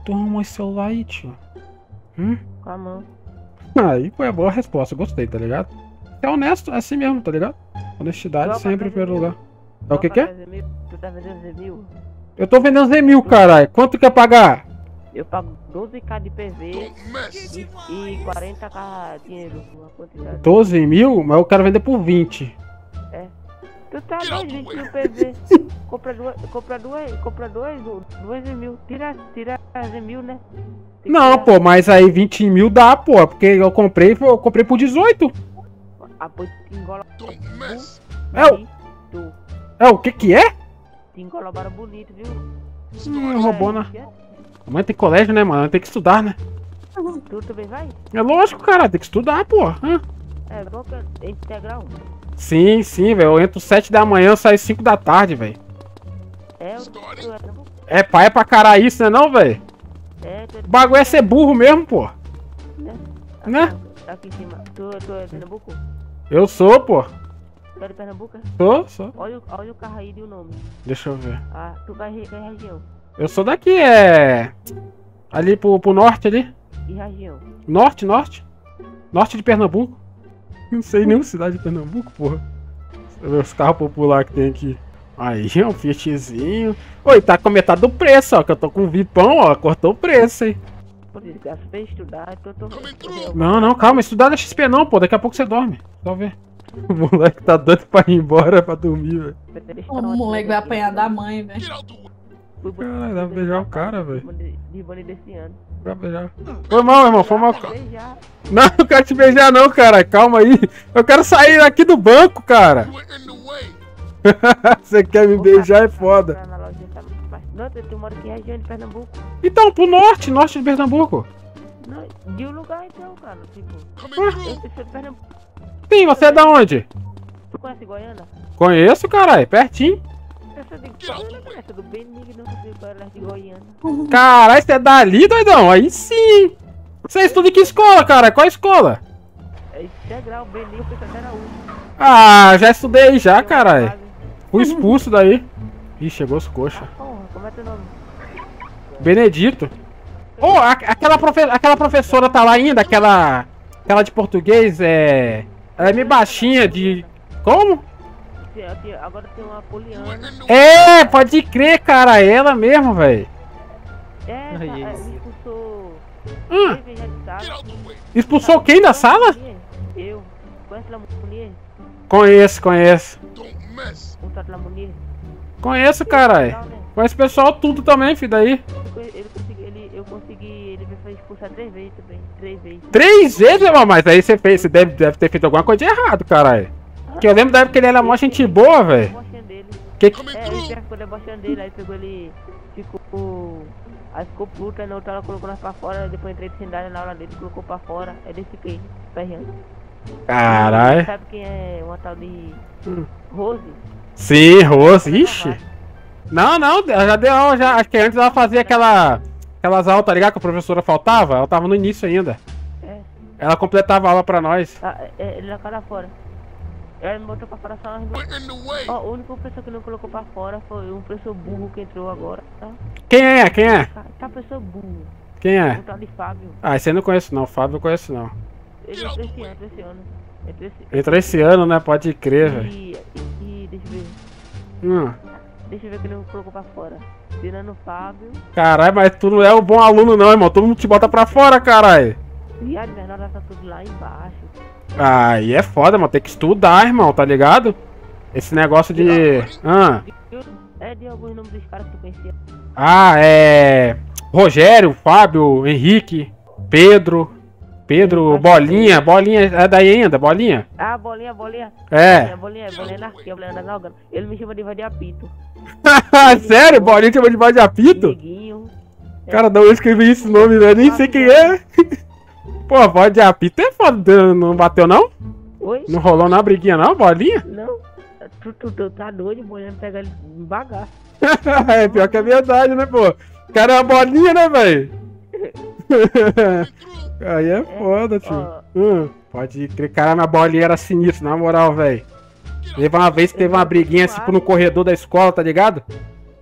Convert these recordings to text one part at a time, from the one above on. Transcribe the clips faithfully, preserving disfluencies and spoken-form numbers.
tu arrumou esse celular aí, tio? Hum? Com a mão. Aí foi a boa resposta, gostei, tá ligado? É honesto, é assim mesmo, tá ligado? Honestidade Igual sempre em pra primeiro fazer lugar. É o que que é? Z mil. Tu tá vendendo Z mil? Eu tô vendendo Z mil, caralho. Quanto quer pagar? Eu pago doze k de P V e, e quarenta k dinheiro. Uma quantidade. doze mil? Mas eu quero vender por vinte. É. Tu tá dois, vinte mil P V. Compra duas, compra duas, compra dois, duas Z mil. Tira, tira Z mil, né? Tem que Não, tirar. pô, mas aí vinte mil dá, pô. Porque eu comprei, eu comprei por dezoito. Ah, pô, te engola. É o... Tu. É o que que é? Te engolabaram bonito, viu? Hum, roubou, né? É, Mãe tem colégio, né, mano? Tem que estudar, né? tu também vai? É lógico, cara. Tem que estudar, pô. Hã? É, qual que é? Integral? Sim, sim, velho. Eu entro sete da manhã, saio cinco da tarde, velho. É, o tu é, não? É pai pra caralho isso, né não, velho? É, tu é. O bagulho é ser burro mesmo, pô. Né? Né? Aqui em cima. Tu, tu é de Pernambuco? Eu sou, pô. Tu é de Pernambuco? é? Sou, sou. Olha, o- olha o carro aí e o nome. Deixa eu ver. Ah, tu vai em região. Eu sou daqui, é... Ali pro, pro norte, ali. E região. Norte, norte. Norte de Pernambuco. Não sei nenhuma cidade de Pernambuco, porra. Deixa eu ver os carros populares que tem aqui. Aí, é um Fiatzinho. Oi, tá com metade do preço, ó. Que eu tô com um Vipão, ó. Cortou o preço, hein. Por isso, gasto pra estudar, então eu tô... Não, não, calma. Estudar da X P não, pô. Daqui a pouco você dorme. Só ver. O moleque tá doido pra ir embora pra dormir, velho. O moleque vai apanhar da mãe, velho. Caralho, dá pra beijar o cara, velho. De banho desse ano. Dá pra beijar. Foi mal, irmão. Foi mal. Beijar. Não, não quero te beijar não, cara. Calma aí. Eu quero sair aqui do banco, cara. Você quer me beijar é foda. Na loja tá mais- Não, tu, tu mora aqui em região de Pernambuco. Então, pro norte, norte de Pernambuco. Não, de um lugar então, cara. Tipo, Ué? eu eu sou de Pernambuco. Sim, você é da onde? Tu conhece Goiânia? Conheço, caralho. Pertinho. Eu sou de Goiânia, cara. Eu sou do Benigno, não sei qual é de Goiânia. Caralho, você é dali, doidão? Aí sim. Você estuda em que escola, cara? Qual escola? É integral, Benigno, pensei que era um. Ah, já estudei já, caralho. Fui expulso daí. Ih, chegou os coxas. Porra, como é teu nome? Benedito. Ô, a- aquela, profe aquela professora tá lá ainda, aquela... Aquela de português, é... Ela é meio baixinha de... Como? Tem- tem- Agora tem uma Poliana. É, pode crer, cara. É ela mesmo, velho. É, Ai, tá, é, esse. me expulsou. Hum, Três vezes já de sala. expulsou quem da sala? Eu. Conhece Lamonier? Conheço, conheço. Contato Lamonier? Conheço, caralho. Legal, né? Conheço o pessoal tudo também, filho, daí. Ele, ele consegui, ele, eu consegui, ele me fez expulsar três vezes também. Três vezes. Três vezes, irmão, mas aí você fez, você deve, deve ter feito alguma coisa de errado, caralho. Porque eu lembro da época que ele era mó gente boa, velho. Debochando dele. Que... É, ele ficou debochando dele, aí pegou ele, ficou... Aí ficou puto, aí na outra ela colocou nós pra fora, depois entrei de sandália na aula dele, colocou pra fora, aí eu fiquei ferrando. Caralho. Sabe quem é uma tal de Hum. Rose? Sim, Rose, ixi. Não, não, ela já deu aula, já. Acho que antes ela fazia aquela... Aquelas aulas, tá ligado? Que a professora faltava. Ela tava no início ainda. É. Ela completava a aula pra nós. Ah, é, ele na cara fora. Ela me botou pra fora só nós dois. Ó, o único pessoa que não colocou pra fora foi um professor burro que entrou agora, tá? Quem é? Quem é? Tá, tá pessoa burro. Quem é? Um tal de Fábio. Ah, esse eu não conheço não. O Fábio eu conheço não. Ele entrou esse ano, entrou esse ano. Entrou esse... Entrou esse ano, né? Pode crer, velho. E, e, e deixa eu ver. Hum. Deixa eu ver que ele não colocou pra fora. Tirando o Fábio. Caralho, mas tu não é o bom aluno não, irmão. Todo mundo te bota pra fora, caralho. E a minha nota tá tudo lá embaixo. Aí é foda, mano. Tem que estudar, irmão, tá ligado? Esse negócio de... Ah, É de alguns nomes dos caras que tu conhecia. ah é... Rogério, Fábio, Henrique, Pedro... Pedro, Bolinha, Bolinha, é daí ainda, Bolinha? Ah, bolinha, bolinha. É. Bolinha, bolinha, bolinha na aqui, bolinha na galgana. Ele me chama de vai de apito. Sério? Bolinha chama de voz de apito? Amiguinho. Cara, não, eu escrevi esse nome, né? Nem sei quem é. Pô, voz de apito é foda, não bateu não? Oi? Não rolou na briguinha não, Bolinha? Não. Tu, tu, tu tá doido, bolinha pega ele devagar. É, pior que é verdade, né, pô? O cara é uma bolinha, né, velho? Aí é foda, tio. Ó. Hum, pode crer, cara, minha bolinha era sinistra, na moral, velho. Teve uma vez que teve uma briguinha, tipo, no corredor da escola, tá ligado?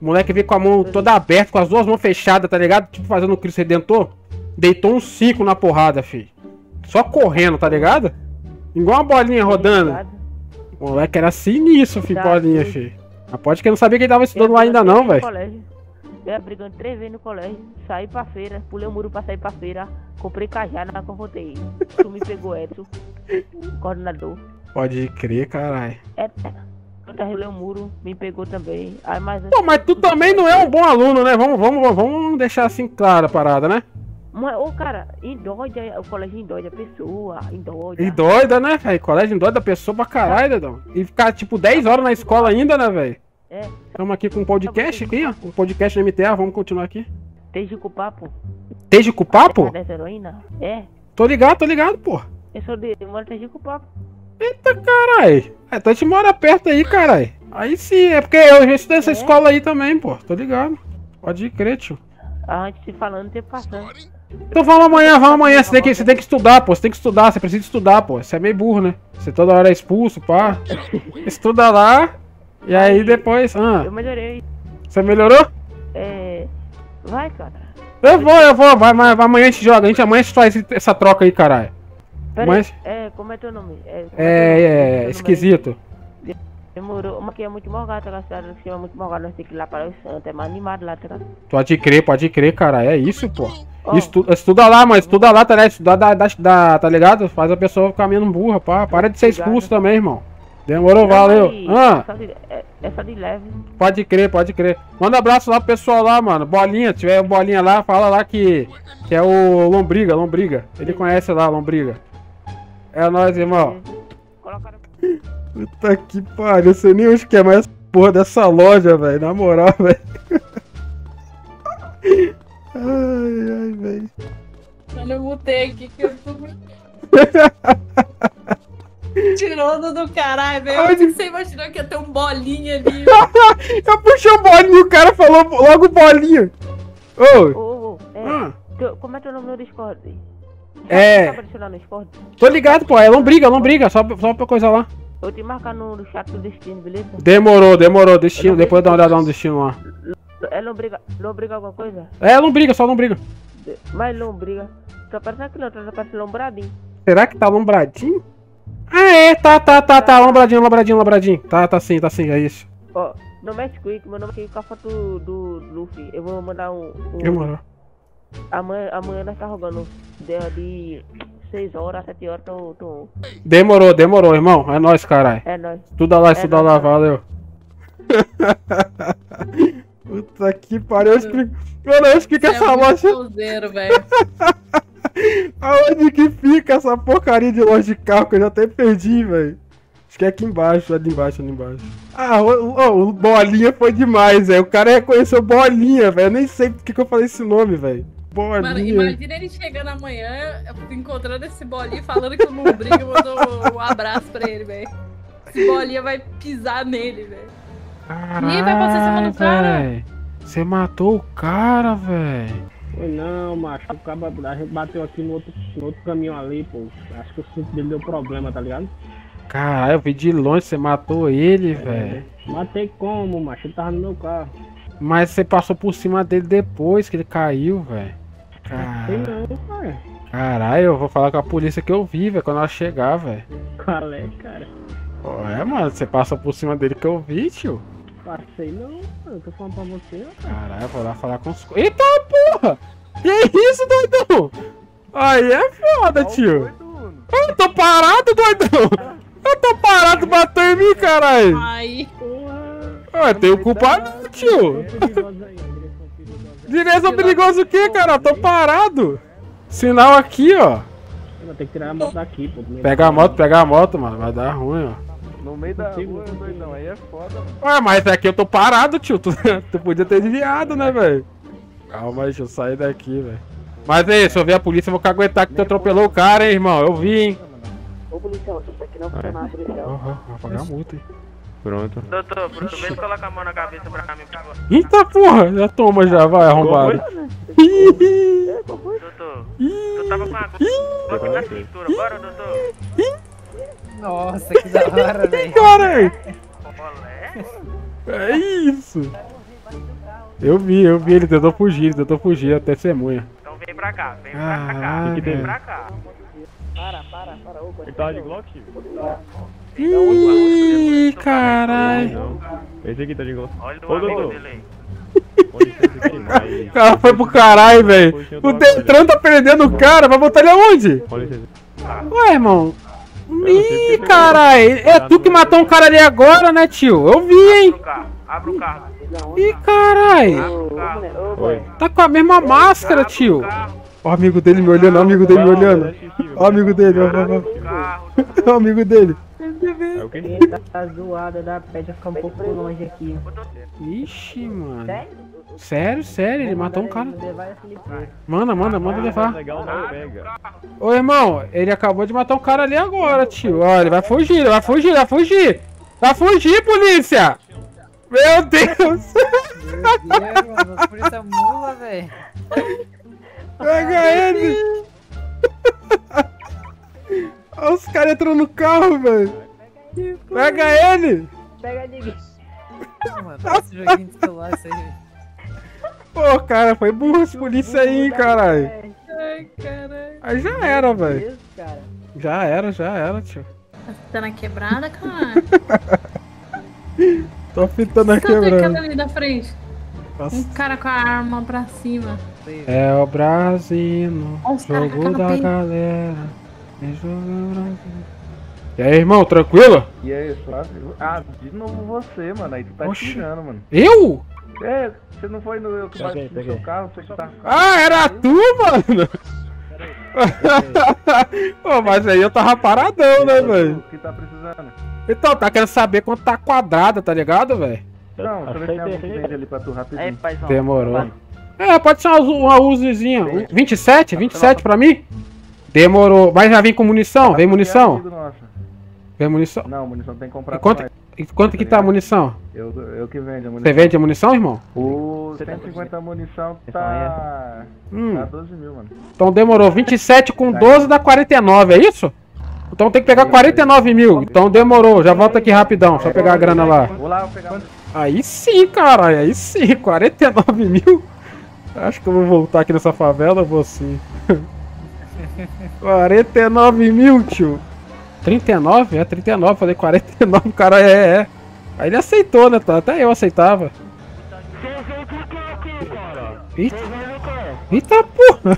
O moleque veio com a mão toda aberta, com as duas mãos fechadas, tá ligado? Tipo fazendo o Cristo Redentor. Deitou uns cinco na porrada, filho. Só correndo, tá ligado? Igual uma bolinha rodando. O moleque era sinistro, filho, bolinha, filho. Mas pode que eu não sabia que ele tava estudando lá ainda não, velho. Eu ia brigando três vezes no colégio, saí pra feira, pulei o muro pra sair pra feira, comprei cajado, não confrontei. Tu me pegou, Edson, coordenador. Pode crer, caralho. É, eu derrubei o muro, me pegou também. Aí, mas... Pô, mas tu também não é um bom aluno, né? Vamos, vamos, vamos deixar assim clara a parada, né? Mas, ô, cara, endóide, o colégio endóide a pessoa, endóide. Endoida, né, velho? Colégio endoida a pessoa pra caralho, Dedão. E ficar, tipo, dez horas na escola ainda, né, velho? É. Estamos aqui com um podcast aqui, ó. Um podcast do M T A, vamos continuar aqui. Desde o papo. Desde o papo? Dessa heroína? É. Tô ligado, tô ligado, pô. Eu sou de... Eu moro desde o papo. Eita, caralho. É, então a gente mora perto aí, caralho. Aí sim, é porque eu já estudei essa É? escola aí também, pô. Tô ligado. Pode crer, tio. A gente se falando, tempo passando. Então vamos amanhã, vamos amanhã. Você tem, que, você tem que estudar, pô. Você tem que estudar, você precisa estudar, pô. Você é meio burro, né? Você toda hora é expulso, pá. Estuda lá. E aí depois. Ah, Eu melhorei. você melhorou? É. Vai, cara. Eu vou, eu vou. Vai, vai, vai, amanhã a gente joga. A gente, amanhã a gente faz esse- essa troca aí, caralho. Pera Mas- aí. É, como é teu nome? É, como É, teu nome? Teu é, nome esquisito. aí? Demorou. Uma que é muito morgado, a cidade que chama muito morgado. Nós temos que ir lá para o Santo. É mais animado lá, tá ligado? Pode crer, pode crer, cara. É isso, pô. Ó, Estu- estuda lá, mas estuda lá, tá ligado? Estuda da, da, da- tá ligado? Faz a pessoa ficar menos burra, pá. Para de ser expulso também, irmão. Demorou, valeu. aí, Ah, é só de- É, é só de leve. pode crer, pode crer. Manda um abraço lá pro pessoal lá, mano. Bolinha, tiver bolinha lá, fala lá que, que é o Lombriga, Lombriga. Ele conhece lá, Lombriga. É nóis, irmão. Coloca. Puta que pariu, eu sei nem onde que é mais essa porra dessa loja, velho. Na moral, velho. Ai, ai, velho. Eu mutei aqui que eu tô muito. Tirando do caralho, velho. Onde- Você imaginou que ia ter um bolinha ali? Eu puxei o bolinho e o cara falou logo bolinha. Ô, Ô, ô, é. ah, teu- como é teu nome no Discord? É. Dá pra adicionar no Discord? tô ligado, pô. É lombriga, lombriga. Só, só pra coisa lá. Eu vou te marcar no, no chat do destino, beleza? Demorou, demorou. Destino, depois dá uma olhada no destino lá. É lombriga, lombriga alguma coisa? É lombriga, só lombriga. De- Mais lombriga. Só parece aquilo, só parece lombradinho. Será que tá lombradinho? Ah, é, tá, tá, tá, tá. Lombradinho, lombradinho, lombradinho. Tá, tá sim, tá sim, é isso. Ó, no Match Quick, meu nome aqui com a foto do, do Luffy. Eu vou mandar um. um Demorou. amanhã, amanhã nós tá jogando de, de seis horas, sete horas, tô. tô... Demorou, demorou, irmão. É nóis, caralho. É nóis. Estuda lá, estuda lá, nóis. valeu. Puta que pariu, eu explico. Mano, eu explico Você é essa muito loja. cruzeiro, velho. Aonde que fica essa porcaria de loja de carro que eu já até perdi, velho? Acho que é aqui embaixo, ali embaixo, ali embaixo. Ah, o, o, o Bolinha foi demais, velho. O cara reconheceu Bolinha, velho. Eu nem sei por que que eu falei esse nome, velho. Bolinha. Mano, imagina ele chegando amanhã, encontrando esse bolinho, falando que o Lombriga mandou um abraço pra ele, velho. Esse bolinha vai pisar nele, velho. Ih, vai passar em cima do cara. véi. Você matou o cara, velho. Foi não, macho. O cara, a gente bateu aqui no outro, no outro caminhão ali, pô. Acho que o cinto dele deu problema, tá ligado? Caralho, eu vi de longe, você matou ele, velho. Matei como, macho? Ele tava no meu carro. Mas você passou por cima dele depois que ele caiu, velho. Sei Caralho, não, pai. caralho, eu vou falar com a polícia que eu vi, velho, quando ela chegar, velho. Qual é, cara? É, mano, você passou por cima dele que eu vi, tio. Passei não, mano. Eu tô falando pra você, ó. Caralho, eu vou lá falar com os... Eita porra! Que isso, doidão? Aí é foda, tio. Eu tô parado, doidão. Eu tô parado, bateu em mim, caralho. Ai, Porra. Ué, tem o culpado, tio. Perigosa aí, ó. Direção perigosa. Direção perigosa o quê, cara? Eu tô parado. Sinal aqui, ó. Eu vou ter que tirar a moto daqui, pô. Pega a moto, pega a moto, mano. Vai dar ruim, ó. No meio da Consigo, rua, consigo. doidão, aí é foda, mano. Ué, mas aqui eu tô parado, tio. Tu, tu podia ter desviado, né, velho? Calma, deixa eu sair daqui, velho. Mas aí, se eu ver a polícia, eu vou aguentar que tu atropelou o cara, hein, irmão. Eu vi, hein. Ô, policial, isso aqui não foi nada, policial. Ó, ó, vou pagar a multa, hein. Pronto. Doutor, aproveita e coloca a mão na cabeça pra cá, me pagou. Eita porra, já toma já, vai, arrombado. Doutor, tu tava com a agulha na cintura, bora, doutor. Nossa, que da hora, velho. Cara, Olé. é isso. Eu vi, eu vi, ele tentou fugir, ele tentou fugir, até testemunha. Então vem pra cá, vem pra cá, Ah, vem pra cá. Para, para, para. Ô, Ele tava de Glock? Ih, caralho. Não. Esse aqui tá de Glock. Olha Ô, o amigo doutor. dele aí. Com licença aqui, mas... O cara foi pro caralho, velho. O Detran tá prendendo o cara, vai botar ele aonde? Com licença. Ué, irmão. sei Ih, porque caralho. É tu que matou um cara ali agora, né, tio? Eu vi, hein? Abre o carro, abre o carro. Ih, caralho. Abre o carro. Oi. Tá com a mesma máscara, tio. Ó o amigo dele me olhando, ó o amigo dele me olhando. Ó o amigo dele, ó, ó, Abre ó. o carro. Ó o amigo dele. É o quê? Ele tá zoado, dá pé de ficar um pouco longe aqui. Ixi, mano. Sério, sério, ele matou um cara. Levar esse livro. Manda, manda, manda levar. Legal, não pega. Ô, irmão, ele acabou de matar um cara ali agora, tio. Ó, ele vai fugir, ele vai fugir, ele vai fugir. Vai fugir, polícia! Meu Deus! Meu Deus, mano, por isso é mula, velho. Pega ele! Olha os caras entrando no carro, velho. Pega ele! Pega ninguém. Mano, esse joguinho de celular, isso aí. Pô, cara, foi burro esse polícia aí, hein, caralho. Ai, caralho. Aí já era, velho. Isso, cara. Já era, já era, tio. Tá na quebrada, cara? Tô fitando aqui, Cadê aquela mano. ali da frente? Um cara com a arma pra cima. É o Brasino, Olha os caras jogo tacando da peito. galera. É jogo Brasino. E aí, irmão, tranquilo? E aí, Flávio? Ah, de novo você, mano. Aí tu tá Oxi. tirando, mano. Eu? É, você não foi no eu que bati no Peguei, seu peguei. carro, você que tá... Ah, era tu, mano? Pô, mas aí eu tava paradão, né, velho? O que tá precisando? Então, tá querendo saber quanto tá quadrada, tá ligado, velho? Não, deixa eu ver se tem alguém que vende ali pra tu Aí, rapidinho. paizão. Demorou. É, pode ser uma, Uzi- uma Uzizinha. vinte e sete? vinte e sete pra mim? Demorou. Mas já vem com munição? Vem munição? Amigo nosso. Vem munição? Não, munição tem que comprar E quanto, pra nós. e quanto que tá a munição? Eu, eu que vendo a munição. Você vende a munição, irmão? O cento e cinquenta munição tá... Hum. Tá doze mil, mano. Então demorou. vinte e sete com doze dá quarenta e nove, é isso? Então tem que pegar quarenta e nove mil. Então demorou. Já volta aqui rapidão. Só pegar a grana lá. Vou lá, vou pegar... Aí sim, caralho. Aí sim. quarenta e nove mil. Acho que eu vou voltar aqui nessa favela, vou sim. quarenta e nove mil, tio. trinta e nove? É trinta e nove. Falei quarenta e nove, o cara é, é. Aí ele aceitou, né? tá? Até eu aceitava. Eita, Eita porra.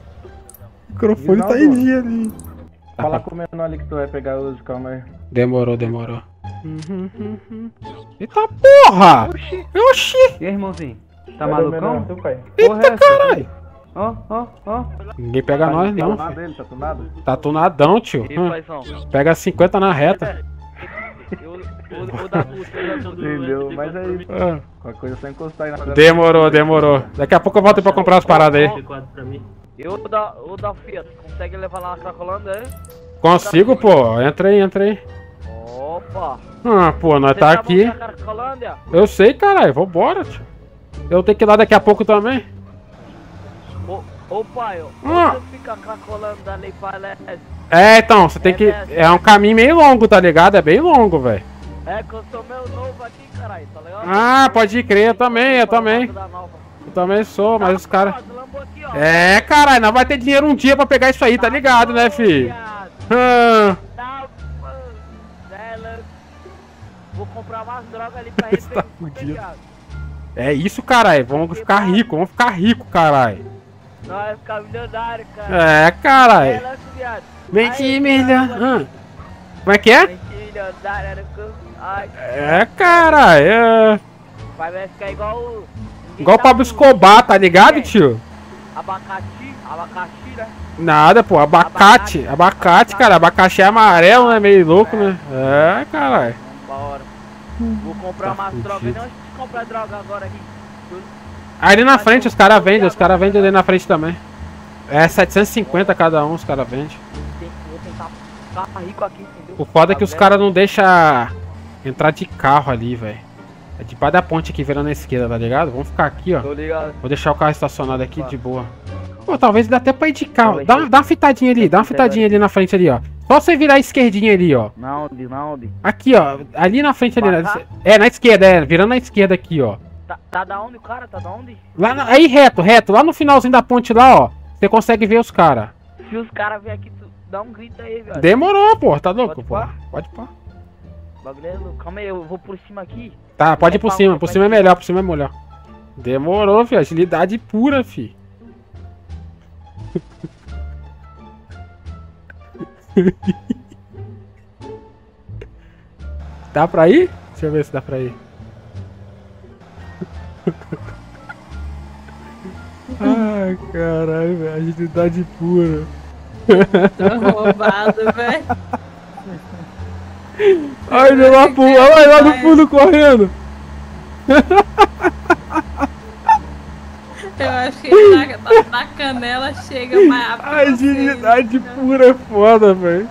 O microfone tá em dia ali. Fala com o menor ali que tu vai pegar hoje, calma aí. Demorou, demorou. Uhum, uhum. Eita porra! Oxi! E aí, irmãozinho? Tá Cadê o malucão? menor? Porra, Eita essa? caralho! Ó, ó, ó. Ninguém pega nós, Tá não. tunado ele, tá tunado? Tá tunadão, tio. E, Hum. paizão. Pega cinquenta na reta. Eu, o, o da puta, eu já tô do- Entendeu? Mas é isso. Ah. Qualquer coisa é só encostar aí na... Demorou, demorou. Daqui a pouco eu volto aí pra comprar as paradas aí. Eu da, o da Fiat, consegue levar lá na Cracolândia, é? Consigo, pô. Entra aí, entra aí. Opa! Ah, pô, nós Você tá bom aqui. na Cracolândia? Eu sei, caralho. Vambora, tio. Eu tenho que ir lá daqui a pouco também. Ô, ô pai, ó. Ah. Onde fica a Cracolândia ali pra leste? É, então, você tem que. É um caminho meio longo, tá ligado? É bem longo, velho. É que eu sou meio novo aqui, caralho, tá ligado? Ah, pode crer, eu também, eu também. Da Nova. Eu também sou, mas os caras. Ó, do Lambo aqui, ó. É, caralho, nós vai ter dinheiro um dia pra pegar isso aí, tá ligado, né, fi? Viado. Ah, Tá, mano. É, louco. Vou comprar umas drogas ali pra Tá receber. fudido. É isso, caralho. Vamos ficar rico, vamos ficar rico, caralho. Nós vai ficar milionário, cara. É, É, caralho. louco, viado. Mente Aí, milha. cara, Ah. Como é que é? Mente milionário, louco. Ai, É, caralho. É. vai vai ficar igual o... Igual o Pablo Escobar, tá ligado, tio? Abacaxi, abacaxi, né? Nada, pô. Abacate. Abacate, cara. Abacaxi é amarelo, né? Meio louco, né? É, caralho. Vambora. Vou comprar Tá umas drogas. fudido. Não, onde que comprar droga agora aqui? Ali na frente os caras vendem, os caras vendem ali na frente também. É setecentos e cinquenta cada um, os caras vendem. Tem- Vou tentar ficar rico aqui, entendeu? O foda é que Tá os vendo? caras não deixam entrar de carro ali, velho. É debaixo da ponte aqui, virando a esquerda, tá ligado? Vamos ficar aqui, ó. Tô ligado. Vou deixar o carro estacionado aqui de boa. Pô, talvez dê até pra ir de carro. Dá, dá uma fitadinha ali, dá uma fitadinha ali na frente ali, ó. Só você virar a esquerdinha ali, ó. Na onde, na onde? Aqui, ó. Ali na frente ali. Pra né? cá? É, na esquerda, é. Virando na esquerda aqui, ó. Tá, tá da onde o cara? Tá da onde? Lá na, aí reto, reto. Lá no finalzinho da ponte lá, ó. Você consegue ver os caras. Se os caras vierem aqui, tu dá um grito aí, velho. Demorou, pô. Tá louco, Pode pô. pá? Pode pá. Bagulho é louco. Calma aí, eu vou por cima aqui. Tá, pode ir por Vai cima. pra- Por vai cima é pra- melhor, por cima é melhor. Demorou, filho. Agilidade pura, filho. Dá pra ir? Deixa eu ver se dá pra ir. Ai, caralho, velho. Agilidade pura. Tô roubado, velho. Ai, ele lá, pô. Olha lá no fundo correndo. Eu acho que ele na, na, na canela chega mais rápido. que você, Agilidade né? pura é foda, velho.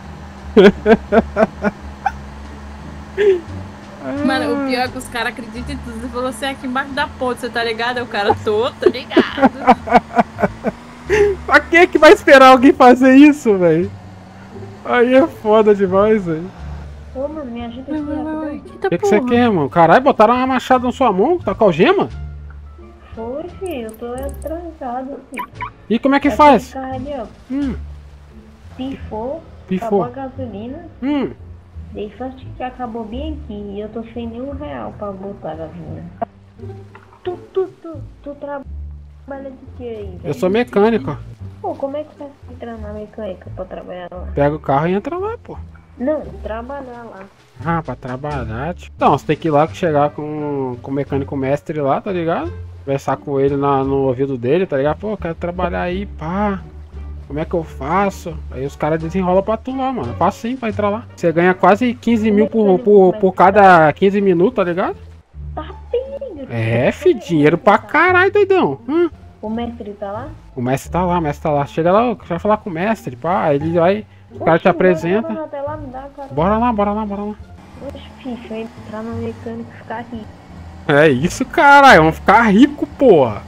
Mano, o pior é que os caras acreditam em tudo. Você falou assim, aqui embaixo da ponte, você tá ligado? Aí o cara, tô, tô ligado. Pra que que vai esperar alguém fazer isso, velho? Aí é foda demais, velho. Ô, mano, me ajuda aqui, rapidão. Eita O que que você porra. quer, mano? Caralho, botaram uma machada na sua mão? Tá com algema? Foi, filho, eu tô atrasado, filho. E como é que Aquele faz? carro ali, ó, Hum, pifou, Pifou. acabou a gasolina, hum. dei sorte que acabou bem aqui e eu tô sem nenhum real pra botar a gasolina. Tu, tu, tu, tu trabalha de que aí, velho? Eu sou mecânico. Pô, como é que faz pra entrar na mecânica pra trabalhar lá? Pega o carro e entra lá, pô. Não, trabalhar lá. Ah, pra trabalhar, tipo. Então, você tem que ir lá que chegar com, com o mecânico mestre lá, tá ligado? Conversar com ele na, no ouvido dele, tá ligado? Pô, eu quero trabalhar aí, pá. Como é que eu faço? Aí os caras desenrolam pra tu lá, mano. Fácil sim pra entrar lá. Você ganha quase quinze mil por, por, por cada quinze minutos, tá ligado? Tá bem, É, fi, dinheiro pra caralho, doidão. Hum. O mestre tá lá? O mestre tá lá, o mestre tá lá. Chega lá, vai falar com o mestre, pá. Aí ele vai, o cara te Oxe, apresenta. bora até lá, me dá, cara. Bora lá, bora lá, bora lá. Oxe, filho, eu entrar na mecânica e ficar rico. É isso, caralho. Vamos ficar rico, porra.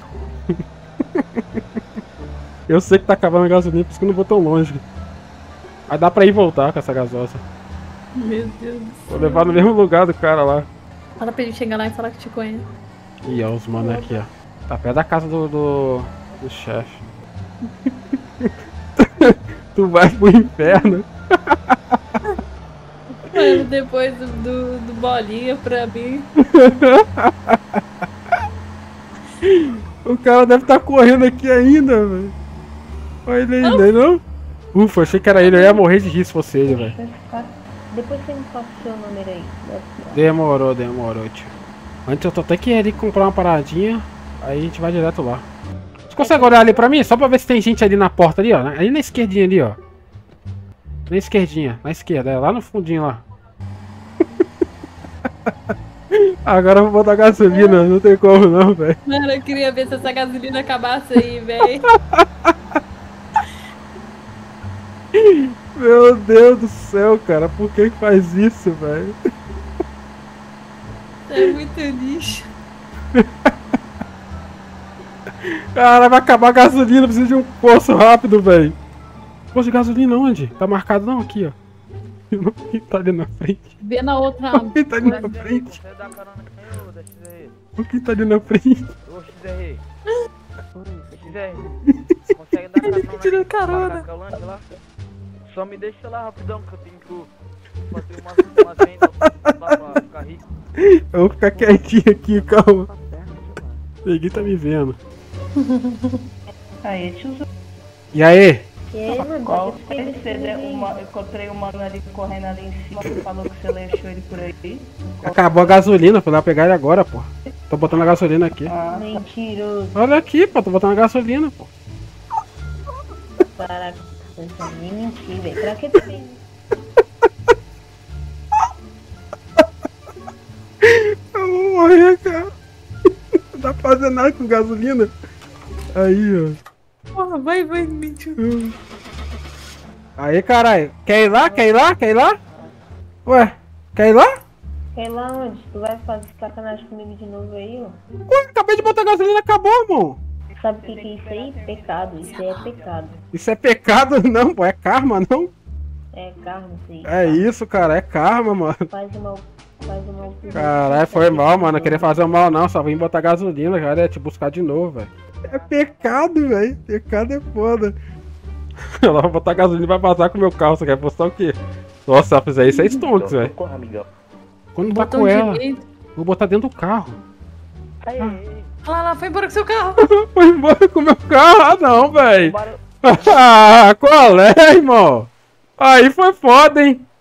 Eu sei que tá acabando a gasolina, por isso que eu não vou tão longe. Mas dá pra ir e voltar com essa gasosa. Meu Deus do Vou céu. levar no mesmo lugar do cara lá. Fala pra ele chegar lá e falar que te conhece. Ih, ó, os mano aqui, ó. Tá perto da casa do, do, do chefe. Tu vai pro inferno. Mano, depois do, do, do bolinha pra mim. O cara deve estar correndo aqui ainda, velho. Olha ele ainda, aí, não? Ufa, achei que era ele. Eu ia morrer de rir se fosse ele, velho. Vai ficar- Depois você me passa o seu número aí. Demorou, demorou, tio. Antes eu tô até querendo ir comprar uma paradinha. Aí a gente vai direto lá. Você consegue olhar ali pra mim? Só pra ver se tem gente ali na porta ali, ó. Ali na esquerdinha ali, ó. Na esquerdinha, na esquerda, é lá no fundinho lá. Agora eu vou botar gasolina, não tem como não, velho. Mano, eu queria ver se essa gasolina acabasse aí, velho. Meu Deus do céu, cara, por que que faz isso, velho? É muito lixo. Cara, vai acabar a gasolina, precisa de um poço rápido, velho. Poço de gasolina onde? Tá marcado não? Aqui, ó. Quem tá ali na frente? Vê na outra. Quem tá ali na frente? Você dá carona aí, ô, da X R. Quem tá ali na frente? Ô, X R. X R. Consegue dar carona Tirou carona. na Cracolândia lá? Só me deixa lá rapidão, que eu tenho que fazer umas, umas vendas lá pra ficar rico. Eu vou ficar quietinho aqui, calma. Ninguém tá me vendo. Aí, tiozão. E aí? E aí, mano, Qual tá foi você, né? Uma, eu encontrei o mano ali correndo ali em cima, você falou que você deixou ele por aí. Acabou a gasolina, fui lá pegar ele agora, pô. Tô botando a gasolina aqui. Ah, Mentiroso. Olha aqui, pô, tô botando a gasolina, pô. Caraca, essa nem mentir, velho. Pra que tu fez isso? Eu vou morrer, cara. Não dá pra fazer nada com gasolina. Aí, ó. Porra, vai, vai, mentira. Aí, caralho. Quer ir lá? Quer ir lá? Quer ir lá? Ué, quer ir lá? Quer ir lá onde? Tu vai fazer sacanagem comigo de novo aí, ó? Ué, acabei de botar gasolina, acabou, irmão. Sabe o que, que é isso aí? Pecado. Isso aí é pecado. Isso é pecado não, pô. É karma, não? É karma isso aí. É isso, cara. É karma, mano. Faz o mal Faz o mal pro Caralho, foi mal, mano. Eu queria fazer o mal não, só vim botar gasolina, cara. É te buscar de novo, velho. É pecado, velho. Pecado é foda. Ela vai botar gasolina e vai vazar com o meu carro. Você quer postar o quê? Nossa, se ela fizer isso, é stonks, velho. Quando tá com ela, vou botar dentro do carro. Aí, ah. Lá, lá, foi embora com seu carro. Foi embora com o meu carro? Ah, não, velho. Ah, qual é, irmão? Aí foi foda, hein?